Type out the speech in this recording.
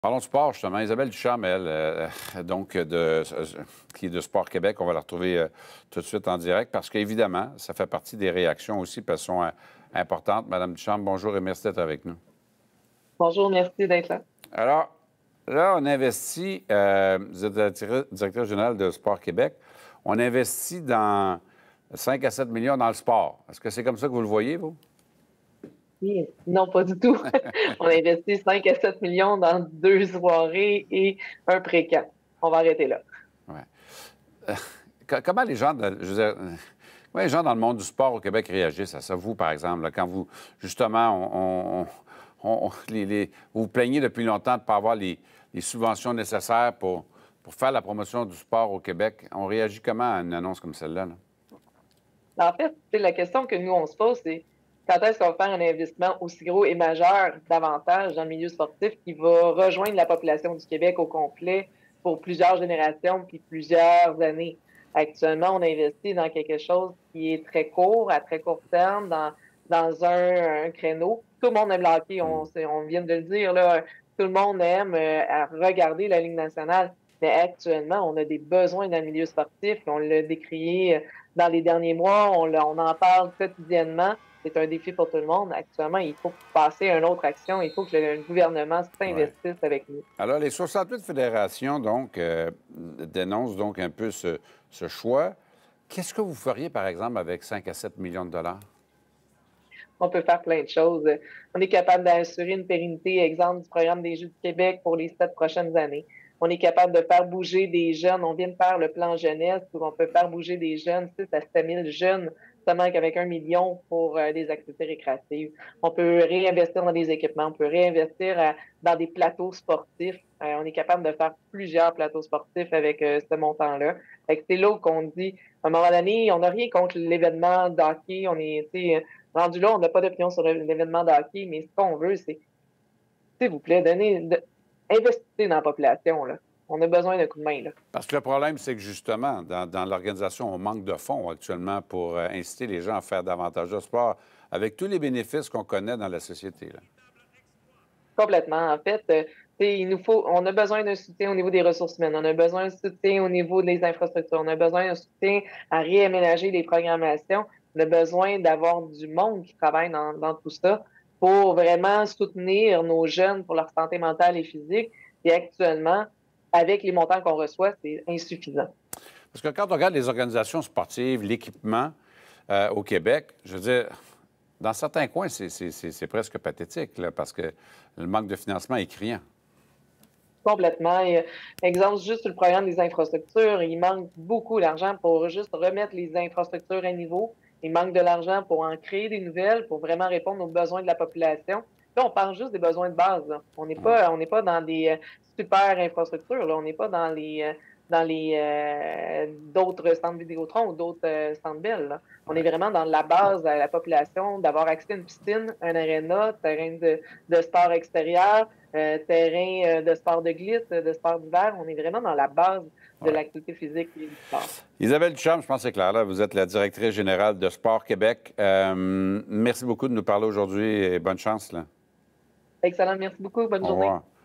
Parlons de sport, justement. Isabelle Ducharme, elle, qui est de Sport Québec, on va la retrouver tout de suite en direct parce qu'évidemment, ça fait partie des réactions aussi, parce qu'elles sont importantes. Madame Ducharme, bonjour et merci d'être avec nous. Bonjour, merci d'être là. Alors, là, on investit, vous êtes la directrice générale de Sport Québec, on investit dans 5 à 7 millions dans le sport. Est-ce que c'est comme ça que vous le voyez, vous? Oui, non, pas du tout. On a investi 5 à 7 millions dans 2 soirées et un pré-camp. On va arrêter là. Ouais. Comment les gens, je veux dire, comment les gens dans le monde du sport au Québec réagissent à ça? Vous, par exemple, là, quand vous, justement, vous vous plaignez depuis longtemps de ne pas avoir les subventions nécessaires pour faire la promotion du sport au Québec, on réagit comment à une annonce comme celle-là? En fait, la question que nous, on se pose, c'est quand est-ce qu'on va faire un investissement aussi gros et majeur davantage dans le milieu sportif qui va rejoindre la population du Québec au complet pour plusieurs générations puis plusieurs années? Actuellement, on investit dans quelque chose qui est très court, à très court terme, dans un créneau. Tout le monde aime le hockey, on vient de le dire, là, tout le monde aime regarder la Ligue nationale. Mais actuellement, on a des besoins dans le milieu sportif. On l'a décrié dans les derniers mois, on en parle quotidiennement. C'est un défi pour tout le monde. Actuellement, il faut passer à une autre action. Il faut que le gouvernement s'investisse avec nous. Alors, les 68 fédérations, donc, dénoncent donc un peu ce choix. Qu'est-ce que vous feriez, par exemple, avec 5 à 7 millions de dollars? On peut faire plein de choses. On est capable d'assurer une pérennité, exemple, du programme des Jeux du Québec pour les 7 prochaines années. On est capable de faire bouger des jeunes. On vient de faire le plan jeunesse où on peut faire bouger des jeunes, 6 à 7 000 jeunes, seulement qu'avec 1 million pour des activités récréatives. On peut réinvestir dans des équipements. On peut réinvestir dans des plateaux sportifs. On est capable de faire plusieurs plateaux sportifs avec ce montant-là. C'est là qu'on dit, à un moment donné, on n'a rien contre l'événement d'hockey. On est, rendu là, on n'a pas d'opinion sur l'événement de hockey, mais ce qu'on veut, c'est, s'il vous plaît, investissez dans la population. Là. On a besoin d'un coup de main. Là. Parce que le problème, c'est que justement, dans l'organisation, on manque de fonds actuellement pour inciter les gens à faire davantage de sport, avec tous les bénéfices qu'on connaît dans la société. Là. Complètement. En fait, on a besoin d'un soutien au niveau des ressources humaines, on a besoin d'un soutien au niveau des infrastructures, on a besoin d'un soutien à réaménager les programmations, on a besoin d'avoir du monde qui travaille dans tout ça pour vraiment soutenir nos jeunes pour leur santé mentale et physique. Et actuellement, avec les montants qu'on reçoit, c'est insuffisant. Parce que quand on regarde les organisations sportives, l'équipement au Québec, je veux dire, dans certains coins, c'est presque pathétique, là, parce que le manque de financement est criant. Complètement. Et, exemple, juste sur le programme des infrastructures, il manque beaucoup d'argent pour juste remettre les infrastructures à niveau. Il manque de l'argent pour en créer des nouvelles, pour vraiment répondre aux besoins de la population. Là, on parle juste des besoins de base. Là. On n'est pas dans des super infrastructures. Là. On n'est pas dans les d'autres centres Vidéotron ou d'autres centres Bell. Là. On est vraiment dans la base à la population d'avoir accès à une piscine, un aréna, terrain de sport extérieur, terrain de sport de glisse, de sport d'hiver. On est vraiment dans la base de l'activité physique et du sport. Isabelle Ducharme, je pense que c'est clair. Là, vous êtes la directrice générale de Sport Québec. Merci beaucoup de nous parler aujourd'hui et bonne chance. Là. Excellent. Merci beaucoup. Bonne journée. Au revoir.